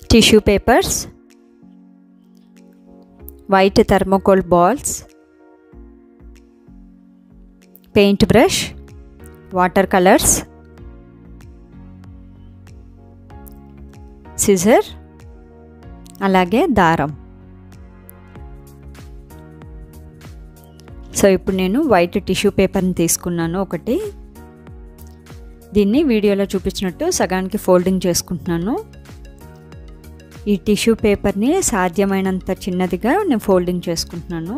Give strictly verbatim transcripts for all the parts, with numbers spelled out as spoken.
tissue papers, white thermocol balls, paint brush, watercolors, scissor, అలాగే దారం. So ఇప్పుడు నేను వైట్ టిష్యూ పేపర్ని తీసుకున్నాను ఒకటి. దీన్ని వీడియోలో చూపించినట్టు సగానికి ఫోల్డింగ్ చేసుకుంటున్నాను. ఈ టిష్యూ పేపర్ని సాధ్యమైనంత చిన్నదిగా నేను ఫోల్డింగ్ చేసుకుంటున్నాను.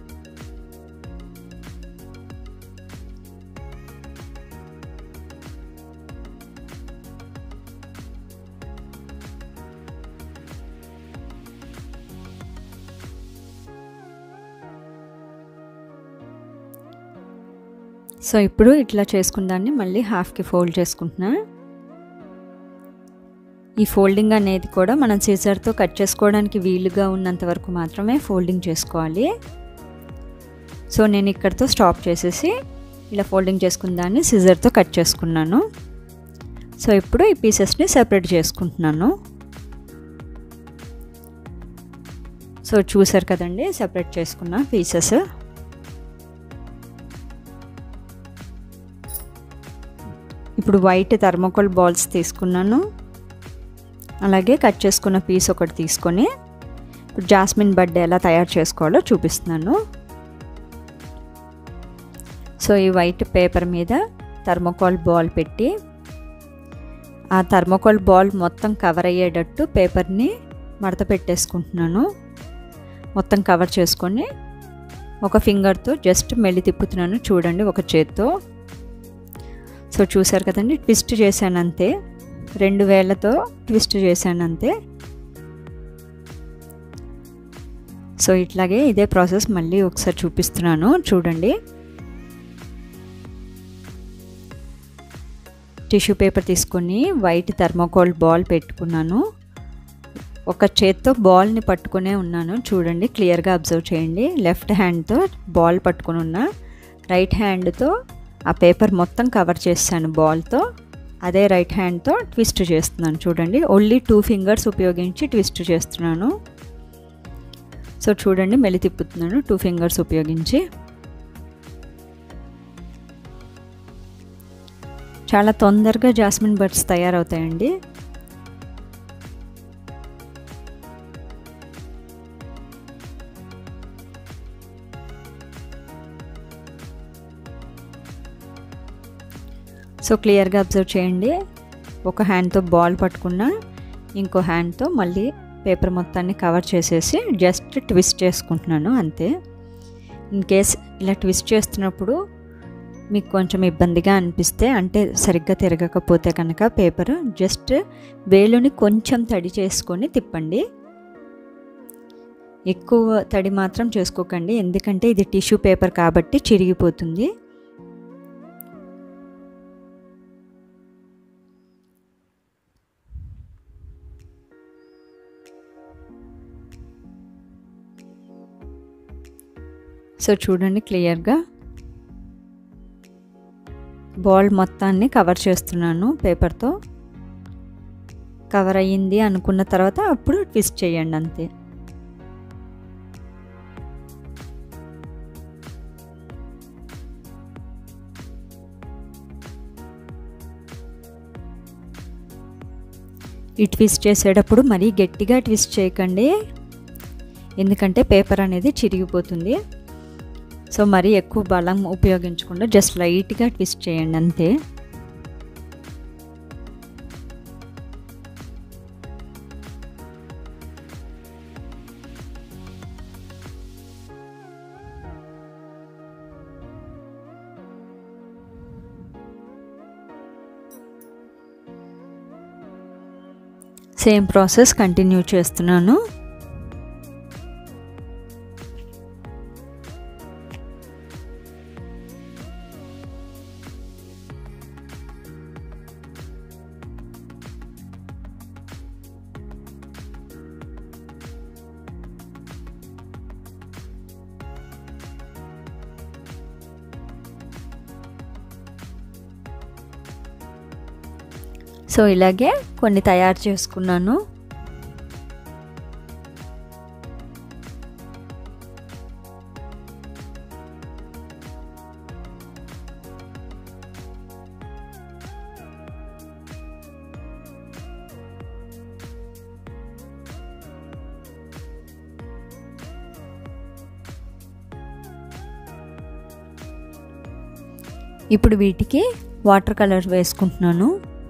సో ఇప్పుడు ఇట్లా చేసుకున్న దాన్ని మళ్ళీ హాఫ్కి ఫోల్డ్ చేసుకుంటున్నా. ఈ ఫోల్డింగ్ అనేది కూడా మనం సిజర్తో కట్ చేసుకోవడానికి వీలుగా ఉన్నంత వరకు మాత్రమే ఫోల్డింగ్ చేసుకోవాలి. సో నేను ఇక్కడితో స్టాప్ చేసేసి ఇలా ఫోల్డింగ్ చేసుకున్న దాన్ని సిజర్తో కట్ చేసుకున్నాను. సో ఇప్పుడు ఈ పీసెస్ని సెపరేట్ చేసుకుంటున్నాను. సో చూసారు కదండి, సెపరేట్ చేసుకున్న పీసెస్. ఇప్పుడు వైట్ థర్మోకోల్ బాల్స్ తీసుకున్నాను. అలాగే కట్ చేసుకున్న పీస్ ఒకటి తీసుకొని ఇప్పుడు జాస్మిన్ బడ్ ఎలా తయారు చేసుకోవాలో చూపిస్తున్నాను. సో ఈ వైట్ పేపర్ మీద థర్మోకోల్ బాల్ పెట్టి ఆ థర్మోకోల్ బాల్ మొత్తం కవర్ అయ్యేటట్టు పేపర్ని మడత పెట్టేసుకుంటున్నాను. మొత్తం కవర్ చేసుకొని ఒక ఫింగర్తో జస్ట్ మెల్లి తిప్పుతున్నాను. చూడండి, ఒక చేత్తో. సో చూసారు కదండి, ట్విస్ట్ చేశాను అంతే. రెండు వేలతో ట్విస్ట్ చేశాను అంతే. సో ఇట్లాగే ఇదే ప్రాసెస్ మళ్ళీ ఒకసారి చూపిస్తున్నాను చూడండి. టిష్యూ పేపర్ తీసుకొని వైట్ థర్మోకోల్ బాల్ పెట్టుకున్నాను. ఒక చేత్తో బాల్ని పట్టుకునే ఉన్నాను. చూడండి, క్లియర్గా అబ్జర్వ్ చేయండి. లెఫ్ట్ హ్యాండ్తో బాల్ పట్టుకుని ఉన్నా, రైట్ హ్యాండ్తో ఆ పేపర్ మొత్తం కవర్ చేశాను బాల్తో. అదే రైట్ హ్యాండ్తో ట్విస్ట్ చేస్తున్నాను. చూడండి, ఓన్లీ టూ ఫింగర్స్ ఉపయోగించి ట్విస్ట్ చేస్తున్నాను. సో చూడండి, మెల్లి తిప్పుతున్నాను టూ ఫింగర్స్ ఉపయోగించి. చాలా తొందరగా జాస్మిన్ బడ్స్ తయారవుతాయండి. సో క్లియర్గా అబ్జర్వ్ చేయండి. ఒక హ్యాండ్తో బాల్ పట్టుకున్నా, ఇంకో హ్యాండ్తో మళ్ళీ పేపర్ మొత్తాన్ని కవర్ చేసేసి జస్ట్ ట్విస్ట్ చేసుకుంటున్నాను అంతే. ఇన్ కేస్ ఇలా ట్విస్ట్ చేస్తున్నప్పుడు మీకు కొంచెం ఇబ్బందిగా అనిపిస్తే, అంటే సరిగ్గా తిరగకపోతే కనుక పేపర్ జస్ట్ వేలుని కొంచెం తడి చేసుకొని తిప్పండి. ఎక్కువ తడి మాత్రం చేసుకోకండి, ఎందుకంటే ఇది టిష్యూ పేపర్ కాబట్టి చిరిగిపోతుంది. సో చూడండి, క్లియర్గా బాల్ మొత్తాన్ని కవర్ చేస్తున్నాను పేపర్తో. కవర్ అయ్యింది అనుకున్న తర్వాత అప్పుడు ట్విస్ట్ చేయండి అంతే. ఈ ట్విస్ట్ చేసేటప్పుడు మరీ గట్టిగా ట్విస్ట్ చేయకండి, ఎందుకంటే పేపర్ అనేది చిరిగిపోతుంది. సో మరీ ఎక్కువ బలం ఉపయోగించకుండా జస్ట్ లైట్గా ట్విస్ట్ చేయండి అంతే. సేమ్ ప్రాసెస్ కంటిన్యూ చేస్తున్నాను. సో ఇలాగే కొన్ని తయారు చేసుకున్నాను. ఇప్పుడు వీటికి వాటర్ కలర్ వేసుకుంటున్నాను.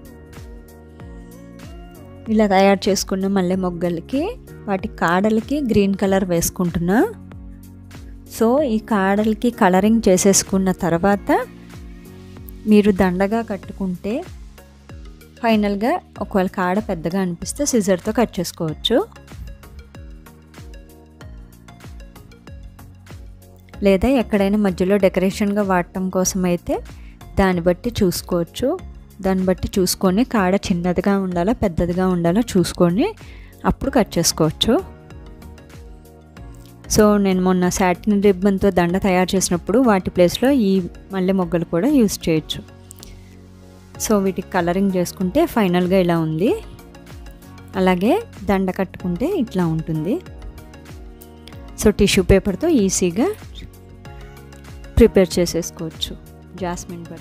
ఇలా తయారు చేసుకున్న మల్లె మొగ్గలకి వాటి కాడలకి గ్రీన్ కలర్ వేసుకుంటున్నా. సో ఈ కాడలకి కలరింగ్ చేసేసుకున్న తర్వాత మీరు దండగా కట్టుకుంటే ఫైనల్గా ఒకవేళ కాడ పెద్దగా అనిపిస్తే సిజర్తో కట్ చేసుకోవచ్చు, లేదా ఎక్కడైనా మధ్యలో డెకరేషన్గా వాడటం కోసం అయితే దాన్ని బట్టి చూసుకోవచ్చు. దాన్ని బట్టి చూసుకొని కాడ చిన్నదిగా ఉండాలా పెద్దదిగా ఉండాలా చూసుకొని అప్పుడు కట్ చేసుకోవచ్చు. సో నేను మొన్న సాటిన్ రిబ్బన్తో దండ తయారు చేసినప్పుడు వాటి ప్లేస్లో ఈ మల్లె మొగ్గలు కూడా యూజ్ చేయొచ్చు. సో వీటికి కలరింగ్ చేసుకుంటే ఫైనల్గా ఇలా ఉంది. అలాగే దండ కట్టుకుంటే ఇట్లా ఉంటుంది. సో టిష్యూ పేపర్తో ఈజీగా ప్రిపేర్ చేసేసుకోవచ్చు జాస్మిన్ బట్